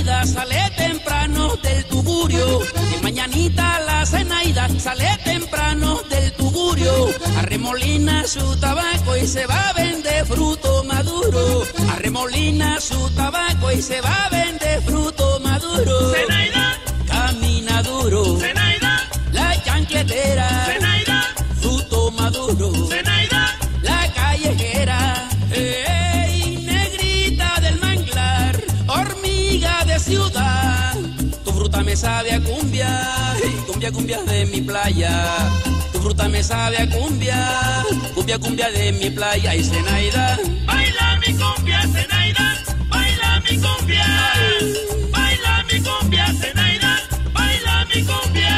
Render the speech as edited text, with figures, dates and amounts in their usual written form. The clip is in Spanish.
Zenaida sale temprano del Tugurio, de mañanita la Zenaida sale temprano del Tugurio, arremolina su tabaco y se va a vender fruto maduro, arremolina su tabaco y se va a vender fruto maduro. Zenaida, camina duro, Zenaida, la chancletera, Zenaida, fruto maduro, Zenaida, la callejera, ey, negrita del manglar, hormiga de ciudad, tu fruta me sabe a cumbia, cumbia, cumbia de mi playa, tu fruta me sabe a cumbia, cumbia, cumbia de mi playa. Y Zenaida, baila mi cumbia, Zenaida, baila mi cumbia, baila mi cumbia, Zenaida, baila mi cumbia.